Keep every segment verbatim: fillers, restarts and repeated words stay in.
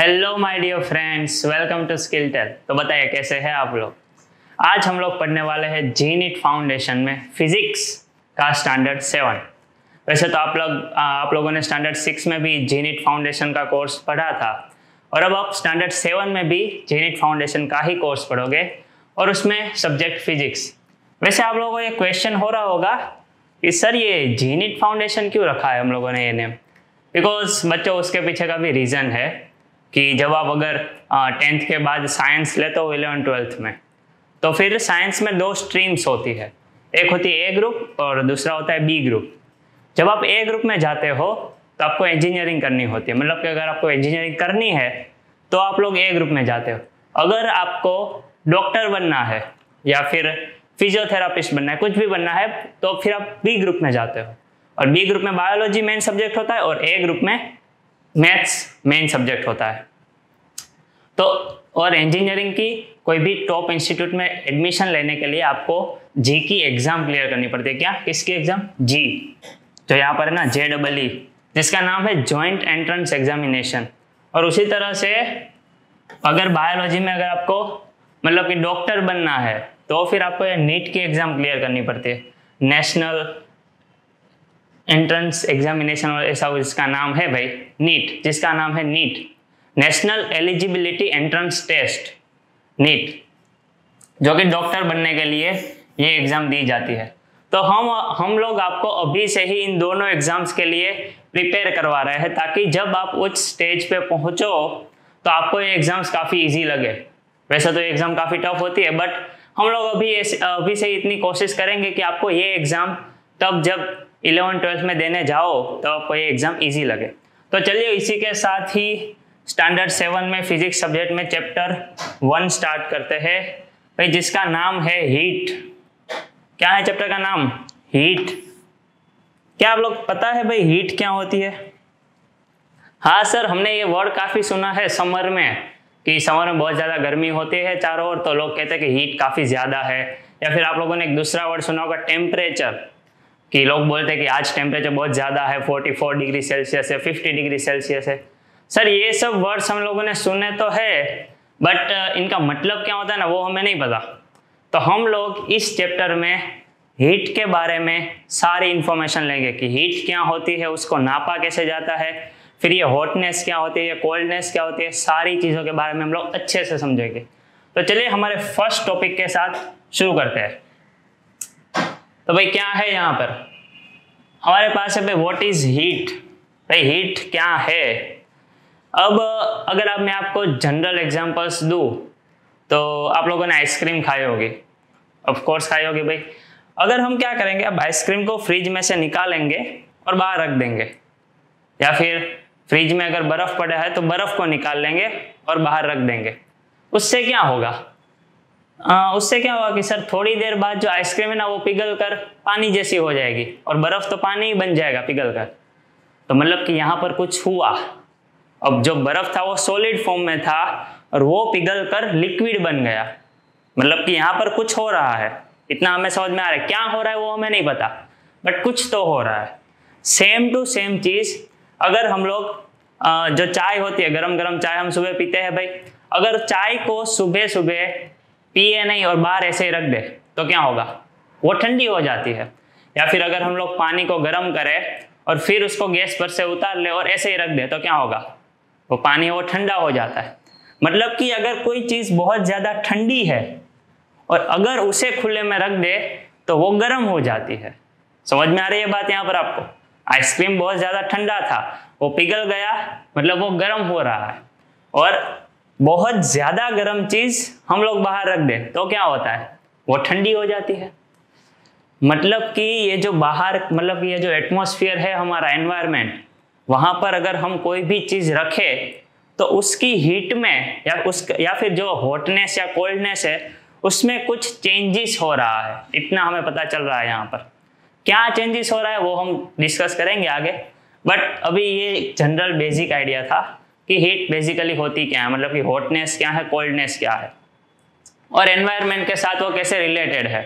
Hello my dear friends, welcome to skill tell. तो बताइए कैसे हैं आप लोग। आज हम लोग पढ़ने वाले हैं जी नीट फाउंडेशन में फिजिक्स का स्टैंडर्ड सेवन। वैसे तो आप लोग आप लोगों ने स्टैंडर्ड सिक्स में भी जी नीट फाउंडेशन का कोर्स पढ़ा था और अब आप स्टैंडर्ड सेवन में भी जी नीट फाउंडेशन का ही कोर्स पढ़ोगे और उसमें सब्जेक्ट फिजिक्स। वैसे आप लोगों को ये क्वेश्चन हो रहा होगा कि सर ये जी नीट फाउंडेशन क्यों रखा है हम लोगों ने ये नेम। बिकॉज बच्चों उसके पीछे का भी रीज़न है कि जब आप अगर टेंथ के बाद साइंस लेते हो इलेवन ट्वेल्थ में, तो फिर साइंस में दो स्ट्रीम्स होती है, एक होती है ए ग्रुप और दूसरा होता है बी ग्रुप। जब आप ए ग्रुप में जाते हो तो आपको इंजीनियरिंग करनी होती है, मतलब कि अगर आपको इंजीनियरिंग करनी है तो आप लोग ए ग्रुप में जाते हो। अगर आपको डॉक्टर बनना है या फिर फिजियोथेरापिस्ट बनना है, कुछ भी बनना है, तो फिर आप बी ग्रुप में जाते हो और बी ग्रुप में बायोलॉजी मेन सब्जेक्ट होता है और ए ग्रुप में मैथ्स मेन सब्जेक्ट होता है। तो और इंजीनियरिंग की कोई भी टॉप इंस्टीट्यूट में एडमिशन लेने के लिए आपको जी की एग्जाम क्लियर करनी पड़ती है। क्या? किसकी एग्जाम? जी, जो यहाँ पर है ना, जे डबल ई, जिसका नाम है जॉइंट एंट्रेंस एग्जामिनेशन। और उसी तरह से अगर बायोलॉजी में अगर आपको मतलब कि डॉक्टर बनना है तो फिर आपको ये नीट की एग्जाम क्लियर करनी पड़ती है, नेशनल एंट्रेंस एग्जामिनेशन, और ऐसा इसका नाम है भाई नीट, जिसका नाम है NEET, national eligibility entrance test, NEET, जो कि डॉक्टर बनने के लिए ये एग्जाम दी जाती है। तो हम हम लोग आपको अभी से ही इन दोनों एग्जाम्स के लिए प्रिपेयर करवा रहे हैं, ताकि जब आप उस स्टेज पे पहुंचो तो आपको ये एग्जाम्स काफ़ी इजी लगे। वैसे तो ये एग्ज़ाम काफ़ी टफ होती है, बट हम लोग अभी अभी से इतनी कोशिश करेंगे कि आपको ये एग्ज़ाम तब जब इलेवन ट्वेल्थ में देने जाओ तो आपको ये एग्ज़ाम इजी लगे। तो चलिए इसी के साथ ही स्टैंडर्ड सेवन में फिजिक्स सब्जेक्ट में चैप्टर वन स्टार्ट करते हैं भाई, जिसका नाम है हीट। क्या है चैप्टर का नाम? हीट। क्या आप लोग पता है भाई हीट क्या होती है? हाँ सर, हमने ये वर्ड काफ़ी सुना है समर में, कि समर में बहुत ज़्यादा गर्मी होती है चारों ओर, तो लोग कहते हैं कि हीट काफ़ी ज़्यादा है। या फिर आप लोगों ने एक दूसरा वर्ड सुना होगा टेम्परेचर, कि लोग बोलते हैं कि आज टेम्परेचर बहुत ज़्यादा है, चौवालीस डिग्री सेल्सियस है, पचास डिग्री सेल्सियस है। सर ये सब वर्ड्स हम लोगों ने सुने तो है, बट इनका मतलब क्या होता है ना, वो हमें नहीं पता। तो हम लोग इस चैप्टर में हीट के बारे में सारी इंफॉर्मेशन लेंगे कि हीट क्या होती है, उसको नापा कैसे जाता है, फिर ये हॉटनेस क्या होती है, कोल्डनेस क्या होती है, सारी चीज़ों के बारे में हम लोग अच्छे से समझेंगे। तो चलिए हमारे फर्स्ट टॉपिक के साथ शुरू करते हैं। तो भाई क्या है यहाँ पर हमारे पास है भाई, व्हाट इज हीट। भाई हीट क्या है? अब अगर आप मैं आपको जनरल एग्जांपल्स दूँ तो आप लोगों ने आइसक्रीम खाई होगी, ऑफ कोर्स खाई होगी भाई। अगर हम क्या करेंगे, अब आइसक्रीम को फ्रिज में से निकालेंगे और बाहर रख देंगे, या फिर फ्रिज में अगर बर्फ़ पड़ा है तो बर्फ़ को निकाल लेंगे और बाहर रख देंगे, उससे क्या होगा? आ, उससे क्या होगा कि सर थोड़ी देर बाद जो आइसक्रीम है ना वो पिघल कर पानी जैसी हो जाएगी, और बर्फ़ तो पानी ही बन जाएगा पिघल कर। तो मतलब कि यहाँ पर कुछ हुआ। अब जो बर्फ़ था वो सॉलिड फॉर्म में था और वो पिघल कर लिक्विड बन गया, मतलब कि यहाँ पर कुछ हो रहा है। इतना हमें समझ में आ रहा है, क्या हो रहा है वो हमें नहीं पता, बट कुछ तो हो रहा है। सेम टू सेम चीज़ अगर हम लोग जो चाय होती है, गरम गरम चाय हम सुबह पीते हैं भाई, अगर चाय को सुबह सुबह पिए नहीं और बाहर ऐसे ही रख दे तो क्या होगा? वो ठंडी हो जाती है। या फिर अगर हम लोग पानी को गर्म करें और फिर उसको गैस पर से उतार ले और ऐसे ही रख दे तो क्या होगा? वो पानी वो ठंडा हो जाता है। मतलब कि अगर कोई चीज़ बहुत ज़्यादा ठंडी है और अगर उसे खुले में रख दे तो वो गर्म हो जाती है। समझ में आ रही है बात यहाँ पर आपको? आइसक्रीम बहुत ज़्यादा ठंडा था, वो पिघल गया, मतलब वो गर्म हो रहा है। और बहुत ज़्यादा गर्म चीज़ हम लोग बाहर रख दें तो क्या होता है? वो ठंडी हो जाती है। मतलब कि ये जो बाहर, मतलब कि ये जो एटमॉस्फेयर है हमारा एनवायरनमेंट, वहाँ पर अगर हम कोई भी चीज़ रखें तो उसकी हीट में या उस या फिर जो हॉटनेस या कोल्डनेस है उसमें कुछ चेंजेस हो रहा है। इतना हमें पता चल रहा है यहाँ पर। क्या चेंजेस हो रहा है वो हम डिस्कस करेंगे आगे, बट अभी ये जनरल बेसिक आइडिया था कि हीट बेसिकली होती क्या है, मतलब कि हॉटनेस क्या है, कोल्डनेस क्या है, और एनवायरनमेंट के साथ वो कैसे रिलेटेड है।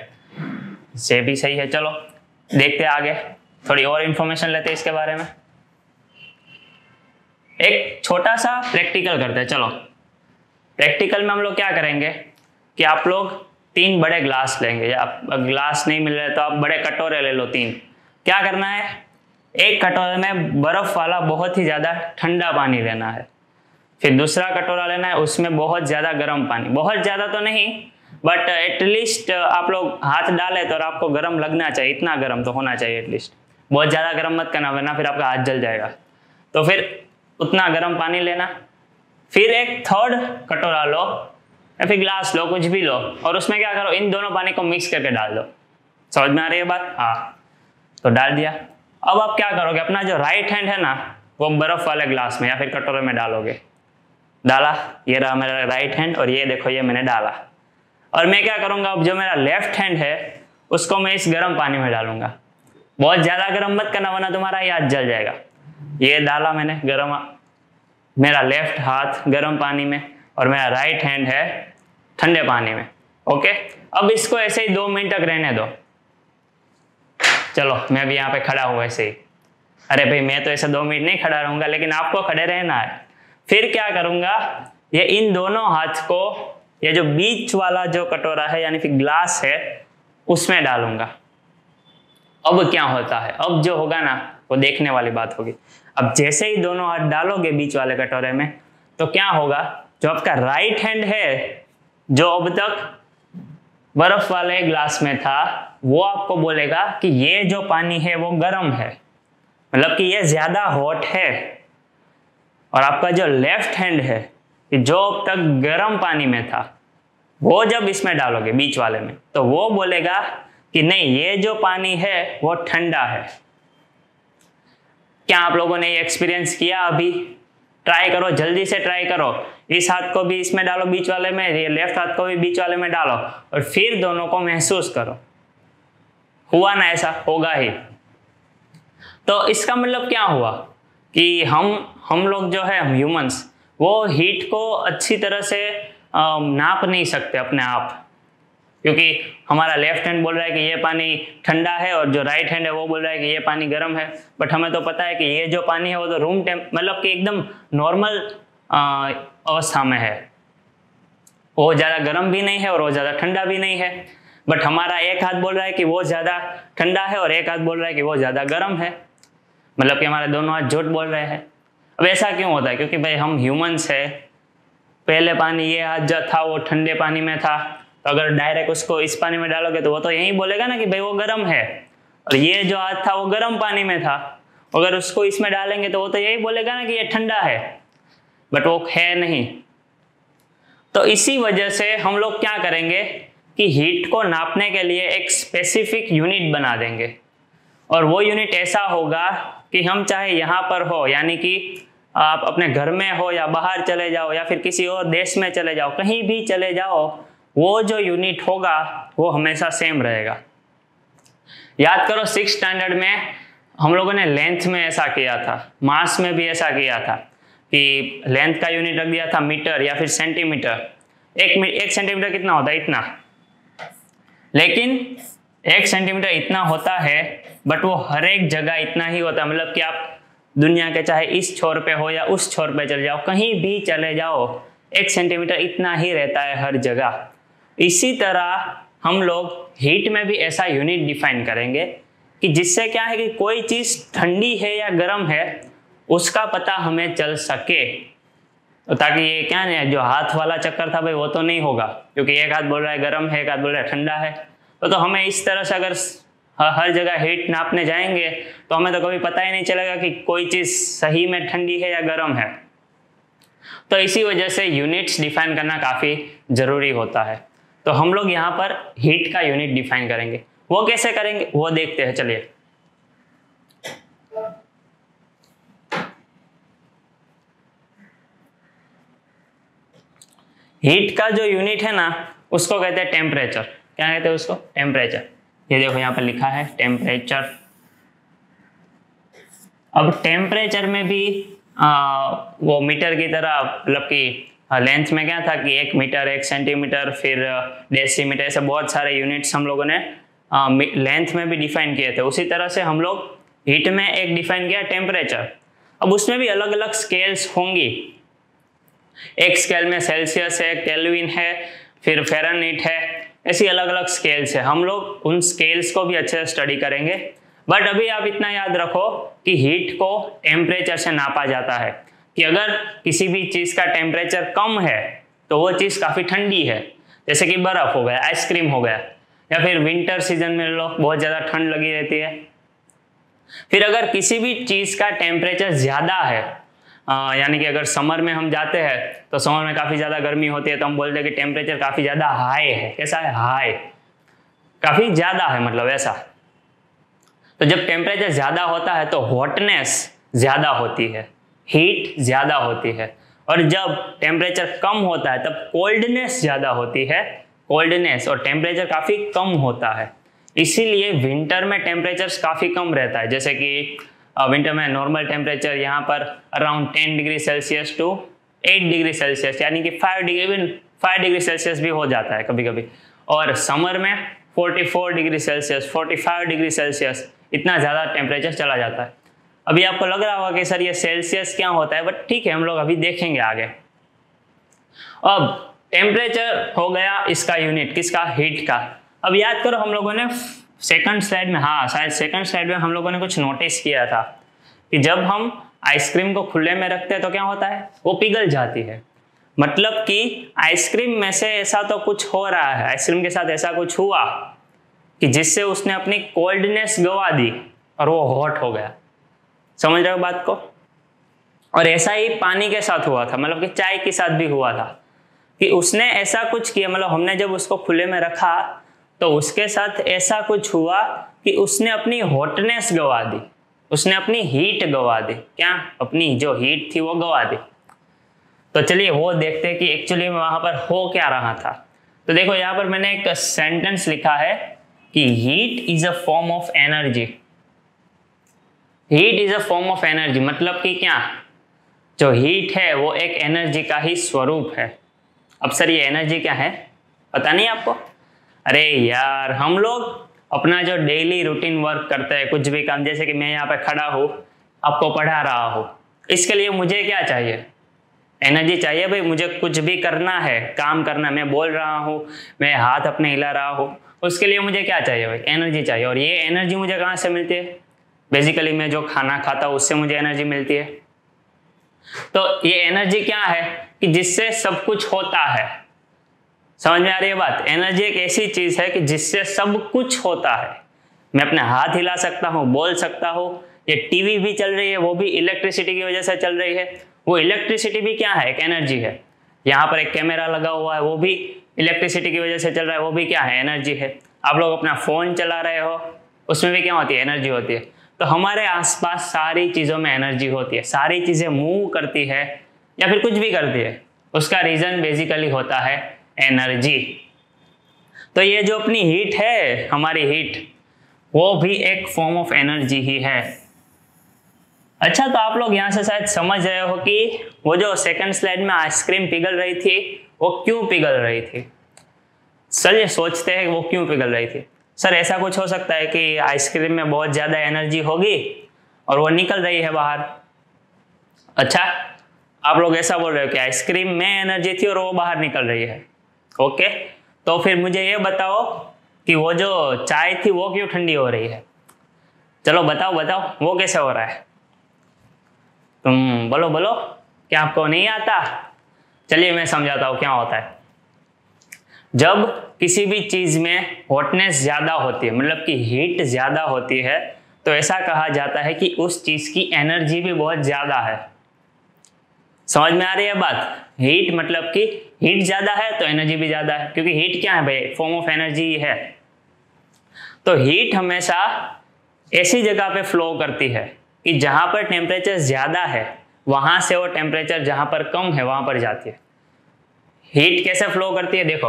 ये भी सही है। चलो देखते हैं आगे, थोड़ी और इन्फॉर्मेशन लेते हैं इसके बारे में। एक छोटा सा प्रैक्टिकल करते हैं। चलो प्रैक्टिकल में हम लोग क्या करेंगे कि आप लोग तीन बड़े ग्लास लेंगे, या ग्लास नहीं मिल रहे तो आप बड़े कटोरे ले लो तीन। क्या करना है, एक कटोरे में बर्फ वाला बहुत ही ज़्यादा ठंडा पानी लेना है, फिर दूसरा कटोरा लेना है उसमें बहुत ज़्यादा गर्म पानी, बहुत ज़्यादा तो नहीं बट एटलीस्ट आप लोग हाथ डाले तो आपको गर्म लगना चाहिए, इतना गर्म तो होना चाहिए एटलीस्ट, बहुत ज़्यादा गर्म मत करना वरना फिर आपका हाथ जल जाएगा। तो फिर उतना गर्म पानी लेना, फिर एक थर्ड कटोरा लो या फिर ग्लास लो, कुछ भी लो, और उसमें क्या करो, इन दोनों पानी को मिक्स करके डाल दो। समझ में आ रही है बात? हाँ, तो डाल दिया। अब आप क्या करोगे, अपना जो राइट हैंड है ना वो बर्फ वाले ग्लास में या फिर कटोरे में डालोगे। डाला, ये रहा मेरा राइट हैंड और ये देखो ये मैंने डाला। और मैं क्या करूँगा, अब जो मेरा लेफ्ट हैंड है उसको मैं इस गर्म पानी में डालूंगा। बहुत ज़्यादा गर्म मत करना वरना तुम्हारा ये हाथ जल जाएगा। ये डाला मैंने गर्म, मेरा लेफ्ट हाथ गर्म पानी में और मेरा राइट हैंड है ठंडे पानी में। ओके, अब इसको ऐसे ही दो मिनट तक रहने दो। चलो मैं भी यहाँ पे खड़ा हूँ ऐसे ही। अरे भाई मैं तो ऐसे दो मिनट नहीं खड़ा रहूँगा, लेकिन आपको खड़े रहना है। फिर क्या करूँगा, ये इन दोनों हाथ को ये जो बीच वाला जो कटोरा है यानी फिर ग्लास है उसमें डालूंगा। अब क्या होता है, अब जो होगा ना वो देखने वाली बात होगी। अब जैसे ही दोनों हाथ डालोगे बीच वाले कटोरे में तो क्या होगा, जो आपका राइट हैंड है जो अब तक बर्फ वाले ग्लास में था वो आपको बोलेगा कि ये जो पानी है वो गर्म है, मतलब कि ये ज्यादा हॉट है। और आपका जो लेफ्ट हैंड है कि जो अब तक गर्म पानी में था वो जब इसमें डालोगे बीच वाले में तो वो बोलेगा कि नहीं ये जो पानी है वो ठंडा है। क्या आप लोगों ने ये एक्सपीरियंस किया? अभी ट्राई करो, जल्दी से ट्राई करो। इस हाथ को भी इसमें डालो बीच वाले में, ये लेफ्ट हाथ को भी बीच वाले में डालो और फिर दोनों को महसूस करो। हुआ ना? ऐसा होगा ही। तो इसका मतलब क्या हुआ कि हम हम लोग जो है ह्यूमंस वो हीट को अच्छी तरह से नाप नहीं सकते अपने आप, क्योंकि हमारा लेफ्ट हैंड बोल रहा है कि ये पानी ठंडा है और जो राइट हैंड है वो बोल रहा है कि ये पानी गर्म है। बट हमें तो पता है कि ये जो पानी है वो तो रूम टेम्प मतलब कि एकदम नॉर्मल अवस्था में है, वो ज़्यादा गर्म भी नहीं है और वो ज़्यादा ठंडा भी नहीं है। बट हमारा एक हाथ बोल रहा है कि वो ज़्यादा ठंडा है और एक हाथ बोल रहा है कि वो ज़्यादा गर्म है, मतलब कि हमारे दोनों हाथ झूठ बोल रहे हैं। अब ऐसा क्यों होता है? क्योंकि भाई हम ह्यूमंस है, पहले पानी ये हाथ जो था वो ठंडे पानी में था, तो अगर डायरेक्ट उसको इस पानी में डालोगे तो वो तो यही बोलेगा ना कि भाई वो गर्म है, और ये जो हाथ था वो गर्म पानी में था, अगर उसको इसमें डालेंगे तो वो तो यही बोलेगा ना कि ये ठंडा है, बट वो है नहीं। तो इसी वजह से हम लोग क्या करेंगे कि हीट को नापने के लिए एक स्पेसिफिक यूनिट बना देंगे, और वो यूनिट ऐसा होगा कि हम चाहे यहाँ पर हो, यानी कि आप अपने घर में हो या बाहर चले जाओ या फिर किसी और देश में चले जाओ, कहीं भी चले जाओ, वो जो यूनिट होगा वो हमेशा सेम रहेगा। याद करो सिक्स स्टैंडर्ड में हम लोगों ने लेंथ में ऐसा किया था, मास में भी ऐसा किया था कि लेंथ का यूनिट रख दिया था मीटर या फिर सेंटीमीटर। एक एक सेंटीमीटर कितना होता है? इतना। लेकिन एक सेंटीमीटर इतना होता है बट वो हर एक जगह इतना ही होता है, मतलब कि आप दुनिया के चाहे इस छोर पे हो या उस छोर पे चले जाओ, कहीं भी चले जाओ, एक सेंटीमीटर इतना ही रहता है हर जगह। इसी तरह हम लोग हीट में भी ऐसा यूनिट डिफाइन करेंगे कि जिससे क्या है कि कोई चीज़ ठंडी है या गर्म है उसका पता हमें चल सके, तो ताकि ये क्या नहीं जो हाथ वाला चक्कर था भाई वो तो नहीं होगा, क्योंकि एक हाथ बोल रहा है गर्म है, एक हाथ बोल रहा है ठंडा है। तो, तो हमें इस तरह से अगर हर जगह हीट नापने जाएंगे तो हमें तो कभी पता ही नहीं चलेगा कि कोई चीज़ सही में ठंडी है या गर्म है। तो इसी वजह से यूनिट्स डिफाइन करना काफ़ी ज़रूरी होता है। तो हम लोग यहाँ पर हीट का यूनिट डिफाइन करेंगे। वो कैसे करेंगे वो देखते हैं, चलिए। हीट का जो यूनिट है ना उसको कहते हैं टेम्परेचर। क्या कहते हैं उसको? टेम्परेचर। ये देखो यहाँ पर लिखा है टेम्परेचर। अब टेम्परेचर में भी आ, वो मीटर की तरह, मतलब कि लेंथ में क्या था कि एक मीटर, एक सेंटीमीटर, फिर डेसीमीटर, ऐसे बहुत सारे यूनिट्स हम लोगों ने लेंथ में भी डिफाइन किए थे। उसी तरह से हम लोग हीट में एक डिफाइन किया टेम्परेचर। अब उसमें भी अलग अलग स्केल्स होंगी। एक स्केल में सेल्सियस है, केल्विन है, फिर फ़ारेनहाइट है, ऐसी अलग अलग स्केल्स है। हम लोग उन स्केल्स को भी अच्छे से स्टडी करेंगे। बट अभी आप इतना याद रखो कि हीट को टेम्परेचर से नापा जाता है, कि अगर किसी भी चीज़ का टेम्परेचर कम है तो वो चीज़ काफ़ी ठंडी है, जैसे कि बर्फ़ हो गया, आइसक्रीम हो गया, या फिर विंटर सीजन में लो बहुत ज़्यादा ठंड लगी रहती है। फिर अगर किसी भी चीज़ का टेम्परेचर ज़्यादा है, यानी कि अगर समर में हम जाते हैं तो समर में काफ़ी ज़्यादा गर्मी होती है, तो हम बोलते हैं कि टेम्परेचर काफ़ी ज़्यादा हाई है। कैसा है? हाई, काफ़ी ज़्यादा है, मतलब ऐसा। तो जब टेम्परेचर ज़्यादा होता है तो हॉटनेस ज़्यादा होती है, हीट ज़्यादा होती है। और जब टेम्परेचर कम होता है तब कोल्डनेस ज़्यादा होती है, कोल्डनेस, और टेम्परेचर काफ़ी कम होता है। इसीलिए विंटर में टेम्परेचर काफ़ी कम रहता है, जैसे कि विंटर में नॉर्मल टेम्परेचर यहाँ पर around ten degree Celsius to eight degree Celsius, यानी कि five degree even five degree Celsius भी हो जाता है कभी कभी। और समर में forty four degree Celsius, forty five degree Celsius, इतना ज़्यादा टेम्परेचर चला जाता है। अभी आपको लग रहा होगा कि सर ये सेल्सियस क्या होता है, बट ठीक है, हम लोग अभी देखेंगे आगे। अब टेम्परेचर हो गया इसका यूनिट, किसका? हीट का। अब याद करो, हम लोगों ने सेकंड स्लाइड में, हाँ शायद सेकंड स्लाइड में हम लोगों ने कुछ नोटिस किया था कि जब हम आइसक्रीम को खुले में रखते हैं तो क्या होता है? वो पिघल जाती है। मतलब कि आइसक्रीम में से ऐसा तो कुछ हो रहा है, आइसक्रीम के साथ ऐसा कुछ हुआ कि जिससे उसने अपनी कोल्डनेस गवा दी और वो हॉट हो गया। समझ रहे हो बात को? और ऐसा ही पानी के साथ हुआ था, मतलब कि चाय के साथ भी हुआ था कि उसने ऐसा कुछ किया, मतलब हमने जब उसको खुले में रखा तो उसके साथ ऐसा कुछ हुआ कि उसने अपनी हॉटनेस गवा दी, उसने अपनी हीट गवा दी। क्या? अपनी जो हीट थी वो गवा दी। तो चलिए वो देखते हैं कि एक्चुअली वहां पर हो क्या रहा था। तो देखो यहाँ पर मैंने एक सेंटेंस लिखा है कि heat is a form of energy. Heat is a form of energy मतलब कि क्या? जो हीट है वो एक एनर्जी का ही स्वरूप है। अब सर ये एनर्जी क्या है, पता नहीं आपको? अरे यार, हम लोग अपना जो डेली रूटीन वर्क करते हैं, कुछ भी काम, जैसे कि मैं यहाँ पे खड़ा हूँ, आपको पढ़ा रहा हूँ, इसके लिए मुझे क्या चाहिए? एनर्जी चाहिए भाई। मुझे कुछ भी करना है, काम करना, मैं बोल रहा हूँ, मैं हाथ अपने हिला रहा हूँ, उसके लिए मुझे क्या चाहिए भाई? एनर्जी चाहिए। और ये एनर्जी मुझे कहाँ से मिलती है? बेसिकली मैं जो खाना खाता हूँ उससे मुझे एनर्जी मिलती है। तो ये एनर्जी क्या है कि जिससे सब कुछ होता है। समझ में आ रही है बात? एनर्जी एक ऐसी चीज है कि जिससे सब कुछ होता है। मैं अपने हाथ हिला सकता हूँ, बोल सकता हूँ, ये टीवी भी चल रही है, वो भी इलेक्ट्रिसिटी की वजह से चल रही है। वो इलेक्ट्रिसिटी भी क्या है? एक एनर्जी है। यहाँ पर एक कैमरा लगा हुआ है, वो भी इलेक्ट्रिसिटी की वजह से चल रहा है, वो भी क्या है? एनर्जी है। आप लोग अपना फोन चला रहे हो, उसमें भी क्या होती है? एनर्जी होती है। तो हमारे आसपास सारी चीज़ों में एनर्जी होती है। सारी चीज़ें मूव करती है या फिर कुछ भी करती है, उसका रीज़न बेसिकली होता है एनर्जी। तो ये जो अपनी हीट है, हमारी हीट, वो भी एक फॉर्म ऑफ एनर्जी ही है। अच्छा, तो आप लोग यहाँ से शायद समझ रहे हो कि वो जो सेकंड स्लाइड में आइसक्रीम पिघल रही थी, वो क्यों पिघल रही थी। चलिए सोचते हैं वो क्यों पिघल रही थी। सर ऐसा कुछ हो सकता है कि आइसक्रीम में बहुत ज़्यादा एनर्जी होगी और वो निकल रही है बाहर। अच्छा, आप लोग ऐसा बोल रहे हो कि आइसक्रीम में एनर्जी थी और वो बाहर निकल रही है। ओके, तो फिर मुझे ये बताओ कि वो जो चाय थी वो क्यों ठंडी हो रही है। चलो बताओ बताओ, वो कैसे हो रहा है? तुम बोलो बोलो, क्या आपको नहीं आता? चलिए मैं समझाता हूँ क्या होता है। जब किसी भी चीज़ में हॉटनेस ज़्यादा होती है, मतलब कि हीट ज़्यादा होती है, तो ऐसा कहा जाता है कि उस चीज़ की एनर्जी भी बहुत ज़्यादा है। समझ में आ रही है बात? हीट मतलब कि हीट ज़्यादा है तो एनर्जी भी ज़्यादा है, क्योंकि हीट क्या है भाई? फॉर्म ऑफ एनर्जी है। तो हीट हमेशा ऐसी जगह पे फ्लो करती है कि जहाँ पर टेम्परेचर ज़्यादा है वहाँ से वो टेम्परेचर जहाँ पर कम है वहाँ पर जाती है। हीट कैसे फ्लो करती है? देखो,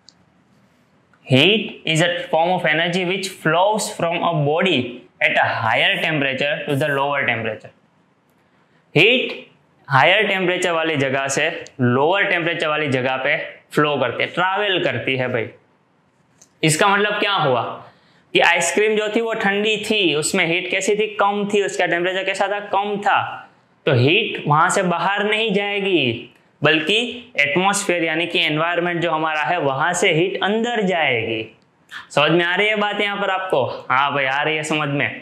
heat is a form of energy which flows from a body at a higher temperature to the lower temperature. Heat higher temperature वाली जगह से लोअर टेम्परेचर वाली जगह पे फ्लो करती है, ट्रैवल करती है भाई। इसका मतलब क्या हुआ कि आइसक्रीम जो थी वो ठंडी थी, उसमें हीट कैसी थी? कम थी, उसका टेम्परेचर कैसा था? कम था। तो हीट वहां से बाहर नहीं जाएगी, बल्कि एटमॉस्फेयर यानी कि एनवायरनमेंट जो हमारा है वहां से हीट अंदर जाएगी। समझ में आ रही है बात यहाँ पर आपको? हाँ भाई आ रही है समझ में।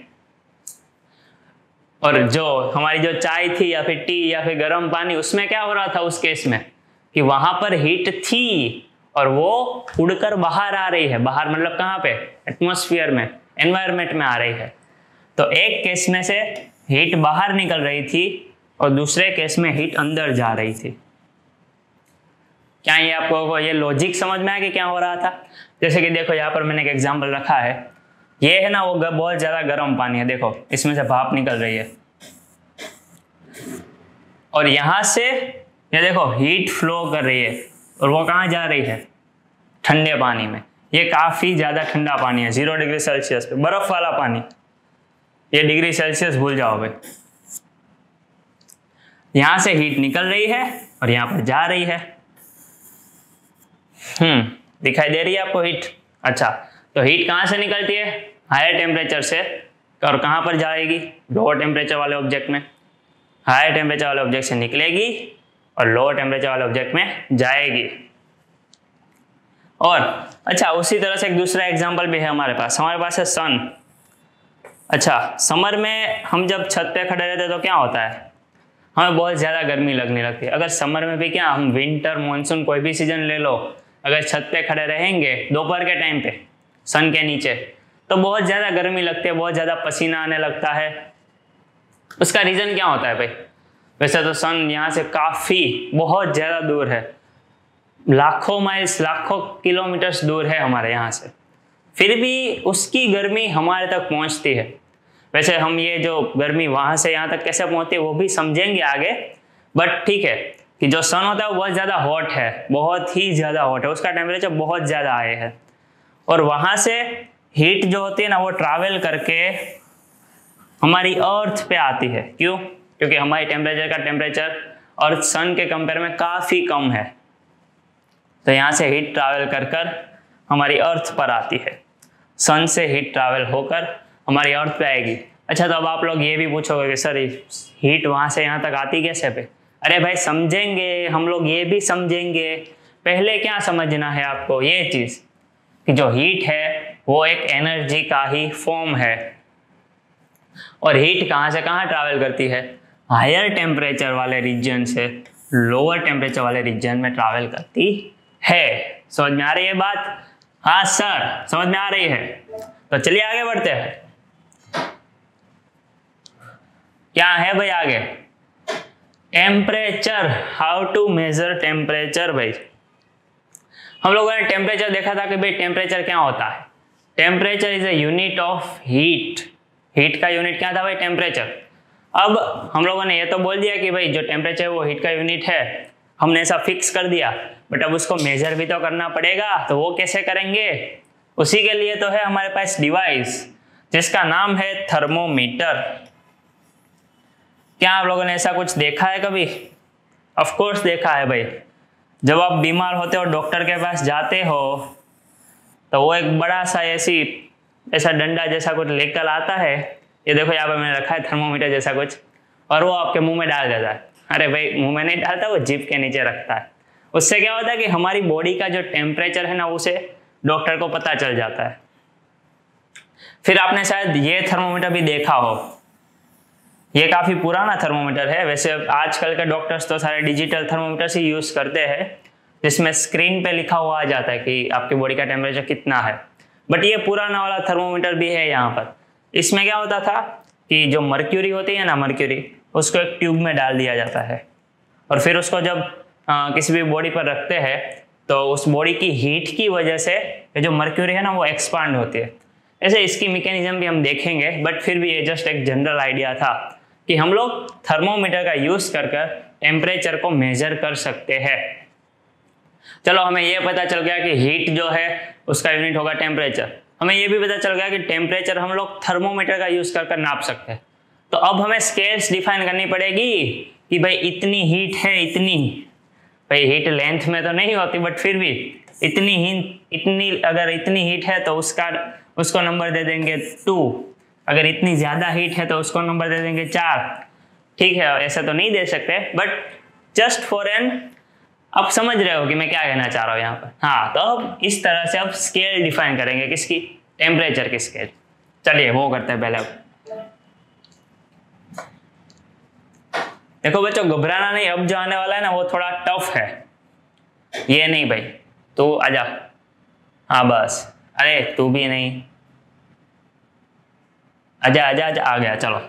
और जो हमारी जो चाय थी या फिर टी या फिर गर्म पानी, उसमें क्या हो रहा था उस केस में कि वहां पर हीट थी और वो उड़कर बाहर आ रही है। बाहर मतलब कहाँ पे? एटमॉस्फेयर में, एनवायरनमेंट में आ रही है। तो एक केस में से हीट बाहर निकल रही थी और दूसरे केस में हीट अंदर जा रही थी। क्या ये आपको ये लॉजिक समझ में आया कि क्या हो रहा था? जैसे कि देखो यहाँ पर मैंने एक एग्जांपल रखा है, ये है ना वो बहुत ज्यादा गर्म पानी है, देखो इसमें से भाप निकल रही है और यहां से ये देखो हीट फ्लो कर रही है और वो कहाँ जा रही है? ठंडे पानी में। ये काफी ज्यादा ठंडा पानी है, जीरो डिग्री सेल्सियस पे, बर्फ वाला पानी। ये डिग्री सेल्सियस भूल जाओ भाई। यहां से हीट निकल रही है और यहां पर जा रही है। हम्म दिखाई दे रही है आपको हीट? अच्छा, तो हीट कहां से निकलती है? हायर टेम्परेचर से, और कहां पर जाएगी? लोअर टेम्परेचर वाले ऑब्जेक्ट में। हायर टेम्परेचर वाले ऑब्जेक्ट से निकलेगी और लोअर टेम्परेचर वाले ऑब्जेक्ट में जाएगी। और अच्छा, उसी तरह से एक दूसरा एग्जांपल भी है हमारे पास। हमारे पास है सन। अच्छा, समर में हम जब छत पे खड़े रहते हैं तो क्या होता है? हमें बहुत ज़्यादा गर्मी लगने लगती है। अगर समर में भी क्या, हम विंटर मानसून कोई भी सीजन ले लो, अगर छत पे खड़े रहेंगे दोपहर के टाइम पे सन के नीचे, तो बहुत ज़्यादा गर्मी लगती है, बहुत ज़्यादा पसीना आने लगता है। उसका रीज़न क्या होता है भाई? वैसे तो सन यहाँ से काफ़ी बहुत ज़्यादा दूर है, लाखों माइल्स, लाखों किलोमीटर्स दूर है हमारे यहाँ से, फिर भी उसकी गर्मी हमारे तक पहुँचती है। वैसे हम ये जो गर्मी वहाँ से यहाँ तक कैसे पहुँचती है वो भी समझेंगे आगे, बट ठीक है कि जो सन होता है वो बहुत ज़्यादा हॉट है, बहुत ही ज़्यादा हॉट है, उसका टेम्परेचर बहुत ज़्यादा हाई है और वहाँ से हीट जो होती है ना वो ट्रैवल करके हमारी अर्थ पे आती है। क्यों? क्योंकि हमारी टेम्परेचर का टेम्परेचर अर्थ सन के कंपेयर में काफ़ी कम है, तो यहाँ से हीट ट्रैवल कर कर हमारी अर्थ पर आती है। सन से हीट ट्रैवल होकर हमारी अर्थ पे आएगी। अच्छा, तो अब आप लोग ये भी पूछोगे कि सर हीट वहाँ से यहाँ तक आती कैसे पे? अरे भाई समझेंगे हम लोग, ये भी समझेंगे। पहले क्या समझना है आपको? ये चीज़ कि जो हीट है वो एक एनर्जी का ही फॉर्म है और हीट कहाँ से कहाँ ट्रैवल करती है? हायर टेम्परेचर वाले रीजन से लोअर टेम्परेचर वाले रीजन में ट्रैवल करती है। समझ में आ रही है बात? हाँ सर, समझ में आ रही है? तो चलिए आगे बढ़ते हैं। क्या है भाई आगे? Temperature. How to measure temperature? भाई हम लोगों ने टेम्परेचर देखा था कि भाई टेम्परेचर क्या होता है? Temperature is a unit of heat. Heat का यूनिट क्या था भाई? टेम्परेचर। अब हम लोगों ने ये तो बोल दिया कि भाई जो टेम्परेचर वो हीट का यूनिट है, हमने ऐसा फिक्स कर दिया, बट अब उसको मेजर भी तो करना पड़ेगा। तो वो कैसे करेंगे? उसी के लिए तो है हमारे पास डिवाइस जिसका नाम है थर्मोमीटर। क्या आप लोगों ने ऐसा कुछ देखा है कभी? ऑफ कोर्स देखा है भाई। जब आप बीमार होते हो डॉक्टर के पास जाते हो तो वो एक बड़ा सा ऐसी ऐसा डंडा जैसा कुछ लेकर आता है, ये देखो यहाँ पर मैंने रखा है थर्मोमीटर जैसा कुछ, और वो आपके मुंह में डाल देता है। अरे भाई मुंह में नहीं डालता, वो जीभ के नीचे रखता है। उससे क्या होता है कि हमारी बॉडी का जो टेम्परेचर है ना उसे डॉक्टर को पता चल जाता है। फिर आपने शायद ये थर्मोमीटर भी देखा हो, ये काफ़ी पुराना थर्मोमीटर है। वैसे आजकल के डॉक्टर्स तो सारे डिजिटल थर्मोमीटर्स ही यूज़ करते हैं जिसमें स्क्रीन पे लिखा हुआ आ जाता है कि आपकी बॉडी का टेम्परेचर कितना है, बट ये पुराना वाला थर्मोमीटर भी है यहाँ पर। इसमें क्या होता था कि जो मर्क्यूरी होती है ना, मर्क्यूरी, उसको एक ट्यूब में डाल दिया जाता है और फिर उसको जब आ, किसी भी बॉडी पर रखते हैं तो उस बॉडी की हीट की वजह से ये जो मर्क्यूरी है ना वो एक्सपांड होती है। ऐसे इसकी मैकेनिज्म भी हम देखेंगे, बट फिर भी ये जस्ट एक जनरल आइडिया था कि हम लोग थर्मोमीटर का यूज कर कर टेम्परेचर को मेजर कर सकते हैं। चलो हमें ये पता चल गया कि हीट जो है उसका यूनिट होगा टेम्परेचर। हमें ये भी पता चल गया कि टेम्परेचर हम लोग थर्मोमीटर का यूज कर कर नाप सकते हैं। तो अब हमें स्केल्स डिफाइन करनी पड़ेगी कि भाई इतनी हीट है, इतनी, भाई हीट लेंथ में तो नहीं होती बट फिर भी इतनी ही इतनी अगर इतनी हीट है तो उसका उसको नंबर दे देंगे टू, अगर इतनी ज़्यादा हीट है तो उसको नंबर दे देंगे चार, ठीक है, ऐसा तो नहीं दे सकते, बट जस्ट फॉर एन, आप समझ रहे हो कि मैं क्या कहना चाह रहा हूँ यहाँ पर। हाँ, तो अब इस तरह से आप स्केल डिफाइन करेंगे, किसकी, टेम्परेचर की स्केल। चलिए वो करते हैं पहले। देखो बच्चों, घबराना नहीं, अब जो आने वाला है ना वो थोड़ा टफ है, ये नहीं भाई, तू आजा, हाँ बस, अरे तू भी नहीं, आजा आजा आजा, आ गया, चलो।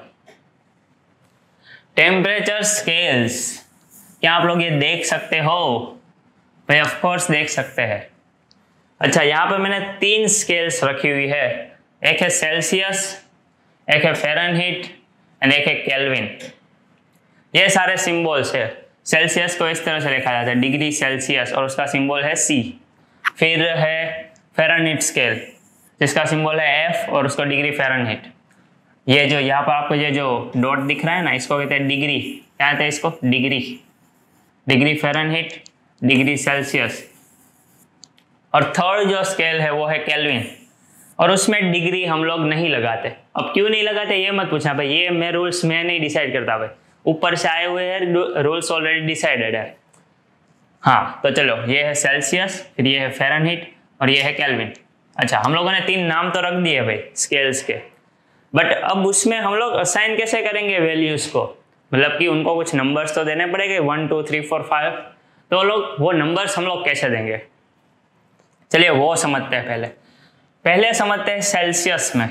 टेम्परेचर स्केल्स, क्या आप लोग ये देख सकते हो? भाई ऑफ कोर्स देख सकते हैं। अच्छा, यहाँ पे मैंने तीन स्केल्स रखी हुई है, एक है सेल्सियस, एक है फ़ारेनहीट एंड एक है केल्विन। ये सारे सिंबल्स है। सेल्सियस को इस तरह से लिखा जाता है, डिग्री सेल्सियस, और उसका सिंबल है सी। फिर है फ़ारेनहीट स्केल जिसका सिंबल है एफ और उसका डिग्री फ़ारेनहीट। ये जो यहाँ पर आपको ये जो डॉट दिख रहा है ना, इसको कहते हैं डिग्री, क्या कहते हैं इसको, degree, degree Fahrenheit, degree Celsius. और थर्ड जो स्केल है वो है केल्विन, और उसमें डिग्री हम लोग नहीं लगाते। अब क्यों नहीं लगाते ये मत पूछना भाई, ये मैं रूल्स में नहीं डिसाइड करता भाई, ऊपर से आए हुए हैं रूल्स, ऑलरेडी डिसाइडेड है। हाँ तो चलो, ये है सेल्सियस, फिर ये है फ़ारेनहीट और ये है केल्विन। अच्छा, हम लोगों ने तीन नाम तो रख दिए भाई स्केल्स के, बट अब उसमें हम लोग असाइन कैसे करेंगे वैल्यूज को, मतलब कि उनको कुछ नंबर्स तो देने पड़ेंगे, one two three four five, तो लोग वो नंबर्स हम लोग कैसे देंगे, चलिए वो समझते हैं। पहले पहले समझते हैं सेल्सियस में।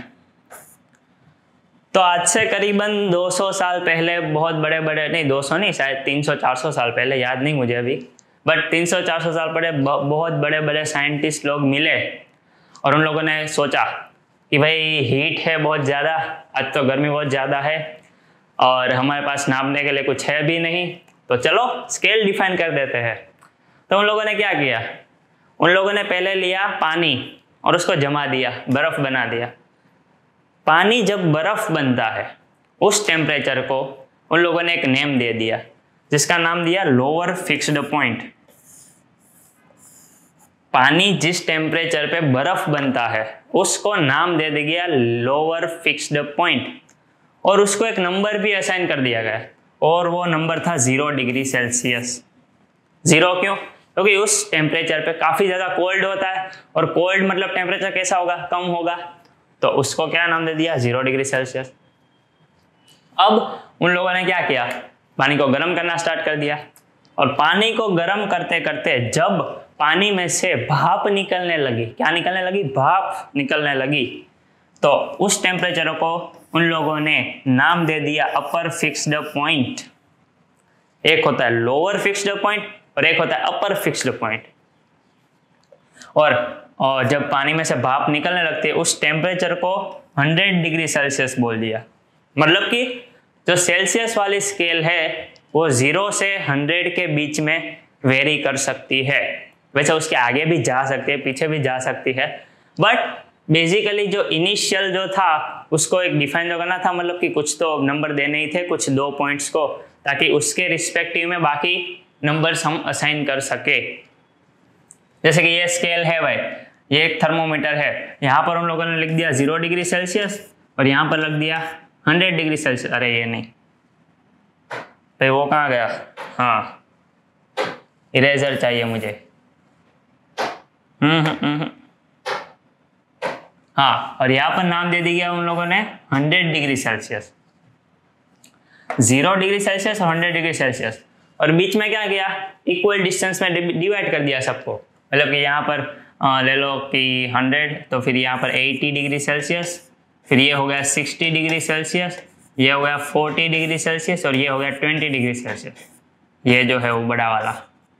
तो आज से करीबन दो सौ साल पहले बहुत बड़े बड़े, नहीं दो सौ नहीं, शायद तीन सौ चार सौ साल पहले, याद नहीं मुझे अभी, बट तीन सौ चार सौ साल पहले बहुत बड़े बड़े साइंटिस्ट लोग मिले और उन लोगों ने सोचा कि भाई हीट है बहुत ज़्यादा, आज तो गर्मी बहुत ज़्यादा है और हमारे पास नापने के लिए कुछ है भी नहीं, तो चलो स्केल डिफाइन कर देते हैं। तो उन लोगों ने क्या किया, उन लोगों ने पहले लिया पानी और उसको जमा दिया, बर्फ़ बना दिया। पानी जब बर्फ़ बनता है उस टेम्परेचर को उन लोगों ने एक नेम दे दिया, जिसका नाम दिया लोअर फिक्स्ड पॉइंट। पानी जिस टेम्परेचर पे बर्फ बनता है उसको नाम दे दिया लोअर फिक्स्ड पॉइंट, और उसको एक नंबर भी असाइन कर दिया गया, और वो नंबर था जीरो डिग्री सेल्सियस। जीरो क्यों? क्योंकि तो उस टेम्परेचर पे काफ़ी ज़्यादा कोल्ड होता है, और कोल्ड मतलब टेम्परेचर कैसा होगा, कम होगा, तो उसको क्या नाम दे दिया, जीरो डिग्री सेल्सियस। अब उन लोगों ने क्या किया, पानी को गर्म करना स्टार्ट कर दिया, और पानी को गर्म करते करते जब पानी में से भाप निकलने लगी, क्या निकलने लगी, भाप निकलने लगी, तो उस टेम्परेचर को उन लोगों ने नाम दे दिया अपर फिक्स्ड पॉइंट। एक होता है लोअर फिक्स्ड पॉइंट और एक होता है अपर फिक्स्ड पॉइंट। और, और जब पानी में से भाप निकलने लगती है उस टेम्परेचर को हंड्रेड डिग्री सेल्सियस बोल दिया। मतलब कि जो सेल्सियस वाली स्केल है वो जीरो से हंड्रेड के बीच में वेरी कर सकती है, वैसे उसके आगे भी जा सकती है, पीछे भी जा सकती है, बट बेसिकली जो इनिशियल जो था उसको एक डिफाइन जो करना था, मतलब कि कुछ तो नंबर देने ही थे, कुछ दो पॉइंट्स को, ताकि उसके रिस्पेक्टिव में बाकी नंबर्स हम असाइन कर सके। जैसे कि ये स्केल है भाई, ये एक थर्मोमीटर है, यहाँ पर उन लोगों ने लिख दिया जीरो डिग्री सेल्सियस और यहाँ पर लिख दिया हंड्रेड डिग्री सेल्सियस। अरे ये नहीं भाई, वो कहाँ गया, हाँ इरेजर चाहिए मुझे। हम्म हम्म हाँ, और यहाँ पर नाम दे दिया उन लोगों ने hundred degree Celsius, zero degree Celsius और हंड्रेड डिग्री सेल्सियस, और बीच में क्या किया, इक्वल डिस्टेंस में डिवाइड कर दिया सबको। मतलब कि यहाँ पर आ, ले लो कि हंड्रेड, तो फिर यहाँ पर एटी डिग्री सेल्सियस, फिर ये हो गया सिक्सटी डिग्री सेल्सियस, ये हो गया फोर्टी डिग्री सेल्सियस, और ये हो गया ट्वेंटी डिग्री सेल्सियस। ये जो है वो बड़ा वाला,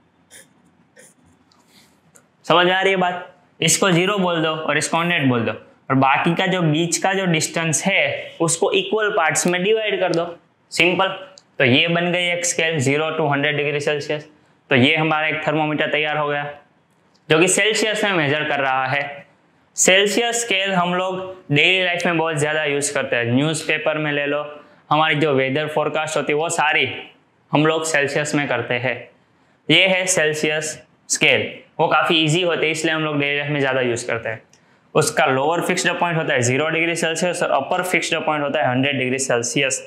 समझ आ रही है बात? इसको जीरो बोल दो और इसको हंड्रेड बोल दो, और बाकी का जो बीच का जो डिस्टेंस है उसको इक्वल पार्ट्स में डिवाइड कर दो, सिंपल। तो ये बन गई एक scale zero to hundred degree Celsius. तो ये हमारा एक थर्मोमीटर तैयार हो गया जो कि सेल्सियस में मेजर कर रहा है। सेल्सियस स्केल हम लोग डेली लाइफ में बहुत ज़्यादा यूज़ करते हैं, न्यूज़पेपर में ले लो, हमारी जो वेदर फोरकास्ट होती है वो सारी हम लोग सेल्सियस में करते हैं। ये है सेल्सियस स्केल, वो काफ़ी इजी होते हैं इसलिए हम लोग डेली लाइफ में ज़्यादा यूज़ करते हैं। उसका लोअर फिक्स्ड पॉइंट होता है जीरो डिग्री सेल्सियस और अपर फिक्स्ड पॉइंट होता है हंड्रेड डिग्री सेल्सियस।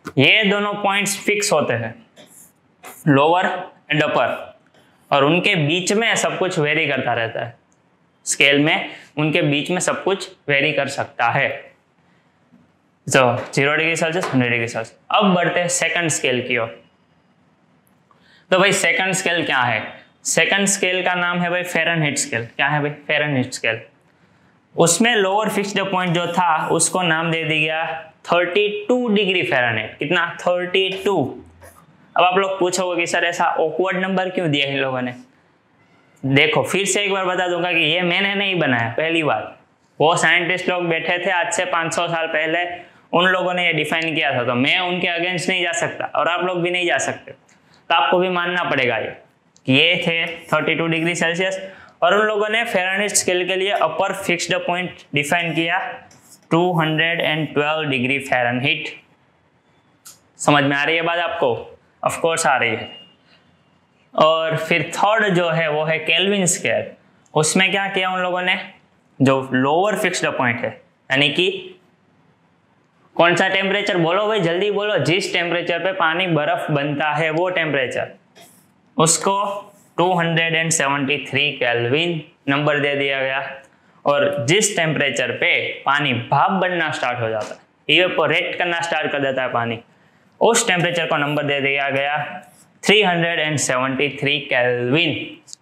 ये दोनों पॉइंट्स फिक्स होते हैं, लोअर एंड अपर, और उनके बीच में सब कुछ वेरी करता रहता है। स्केल में उनके बीच में सब कुछ वेरी कर सकता है। तो zero degree Celsius, hundred degree Celsius. अब बढ़ते हैं सेकंड स्केल की ओर। तो भाई सेकंड स्केल क्या है? सेकंड स्केल का नाम है भाई फ़ारेनहाइट स्केल। क्या है भाई? Fahrenheit scale. उसमें लोअर फिक्स्ड पॉइंट जो था उसको नाम दे दिया बत्तीस डिग्री फ़ारेनहाइट। कितना? बत्तीस। अब आप लोग पूछोगे कि सर ऐसा ऑकवर्ड नंबर क्यों दिया इन लोगों ने? देखो फिर से एक बार बता दूंगा कि ये मैंने नहीं बनाया, पहली बार वो साइंटिस्ट लोग बैठे थे आज से पाँच सौ साल पहले, उन लोगों ने ये डिफाइन किया था, तो मैं उनके अगेंस्ट नहीं जा सकता और आप लोग भी नहीं जा सकते। तो आपको भी मानना पड़ेगा ये कि ये थे बत्तीस डिग्री सेल्सियस, और उन लोगों ने फ़ारेनहाइट स्केल के लिए अपर फिक्स्ड पॉइंट डिफाइन किया दो सौ बारह डिग्री फ़ारेनहाइट। समझ में आ रही है बात आपको? ऑफ कोर्स आ रही है। और फिर थर्ड जो है वो है केल्विन स्केल। उसमें क्या किया उन लोगों ने? जो लोअर फिक्स्ड पॉइंट है, यानी कि कौन सा टेम्परेचर? बोलो भाई जल्दी बोलो। जिस टेम्परेचर पे पानी बर्फ बनता है वो टेम्परेचर, उसको दो सौ तिहत्तर केल्विन नंबर दे दिया गया। और जिस टेम्परेचर पे पानी भाप बनना स्टार्ट हो जाता है, इवेपोरेट करना स्टार्ट कर देता है पानी, उस टेम्परेचर को नंबर दे दिया गया तीन सौ तिहत्तर केल्विन।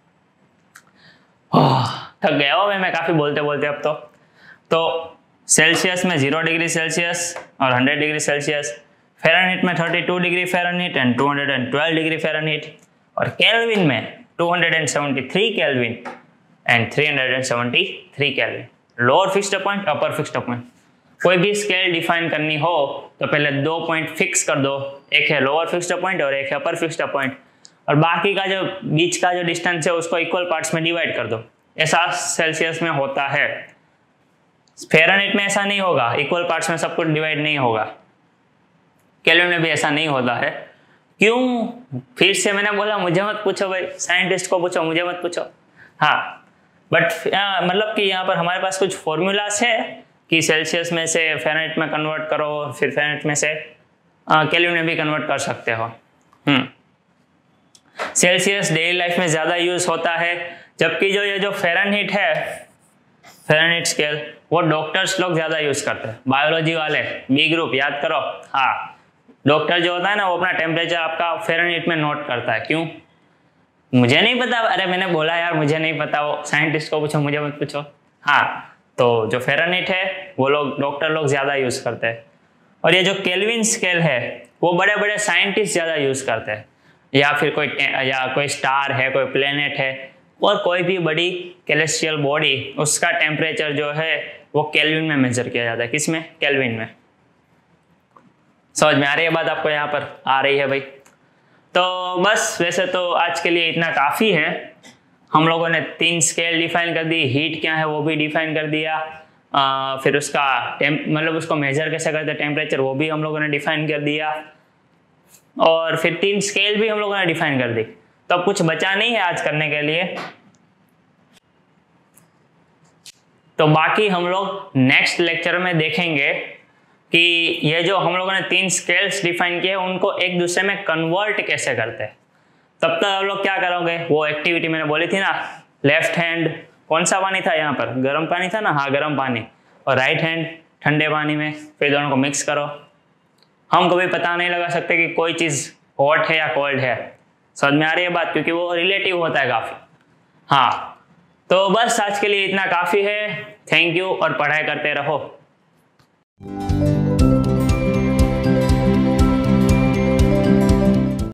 थक गया हो मैं काफी बोलते बोलते अब तो। तो सेल्सियस में जीरो डिग्री सेल्सियस और हंड्रेड डिग्री सेल्सियस, फ़ारेनहाइट में बत्तीस डिग्री फ़ारेनहाइट एंड दो सौ बारह डिग्री फ़ारेनहाइट, और केल्विन में दो सौ तिहत्तर केल्विन एंड तीन सौ तिहत्तर kelvin. Lower fixed point, upper fixed point. कोई भी स्केल डिफाइन करनी हो तो पहले दो पॉइंट फिक्स कर दो, एक है लोअर फिक्स्ड पॉइंट और एक है अपर फिक्स्ड पॉइंट, और बाकी का जो बीच का जो डिस्टेंस है उसको इक्वल पार्ट्स में डिवाइड कर दो। ऐसा सेल्सियस में होता है। फ़ारेनहाइट में ऐसा नहीं होगा, इक्वल पार्ट्स में सब कुछ डिवाइड नहीं होगा। केल्विन में भी ऐसा नहीं होता है। क्यों? फिर से मैंने बोला मुझे मत पूछो भाई, साइंटिस्ट को पूछो, मुझे मत पूछो। हाँ, बट मतलब कि यहाँ पर हमारे पास कुछ फॉर्मूलास है कि सेल्सियस में से फ़ारेनहाइट में कन्वर्ट करो, फिर फ़ारेनहाइट में से केल्विन में भी कन्वर्ट कर सकते हो। हम्म सेल्सियस डेली लाइफ में ज़्यादा यूज होता है, जबकि जो ये जो फ़ारेनहाइट है, फ़ारेनहाइट स्केल, वो डॉक्टर्स लोग ज़्यादा यूज करते हैं। बायोलॉजी वाले बी ग्रुप याद करो। हाँ, डॉक्टर जो होता है ना वो अपना टेम्परेचर आपका फ़ारेनहाइट में नोट करता है। क्यों? मुझे नहीं पता। अरे मैंने बोला यार मुझे नहीं पता, वो साइंटिस्ट को पूछो, मुझे मत पूछो। हाँ, तो जो फ़ारेनहाइट है वो लोग डॉक्टर लोग ज़्यादा यूज़ करते हैं, और ये जो केल्विन स्केल है वो बड़े बड़े साइंटिस्ट ज़्यादा यूज़ करते हैं, या फिर कोई या कोई स्टार है, कोई प्लेनेट है, और कोई भी बड़ी कैलेस्ट्रियल बॉडी, उसका टेम्परेचर जो है वो केल्विन में मेजर किया जाता है। किस में? केल्विन में। समझ में आ रही है बात आपको? यहाँ पर आ रही है भाई। तो बस वैसे तो आज के लिए इतना काफ़ी है। हम लोगों ने तीन स्केल डिफाइन कर दी, हीट क्या है वो भी डिफाइन कर दिया, आ, फिर उसका मतलब उसको मेजर कैसे करते हैं टेम्परेचर वो भी हम लोगों ने डिफाइन कर दिया, और फिर तीन स्केल भी हम लोगों ने डिफाइन कर दी। तो अब कुछ बचा नहीं है आज करने के लिए, तो बाकी हम लोग नेक्स्ट लेक्चर में देखेंगे कि ये जो हम लोगों ने तीन स्केल्स डिफाइन किए उनको एक दूसरे में कन्वर्ट कैसे करते हैं। तब तक आप लोग क्या करोगे? वो एक्टिविटी मैंने बोली थी ना, लेफ्ट हैंड कौन सा पानी था यहाँ पर? गर्म पानी था ना? हाँ, गर्म पानी, और राइट हैंड ठंडे पानी में, फिर दोनों को मिक्स करो। हम कभी पता नहीं लगा सकते कि कोई चीज़ हॉट है या कोल्ड है। समझ में आ रही है बात? क्योंकि वो रिलेटिव होता है काफ़ी। हाँ, तो बस आज के लिए इतना काफ़ी है। थैंक यू, और पढ़ाई करते रहो।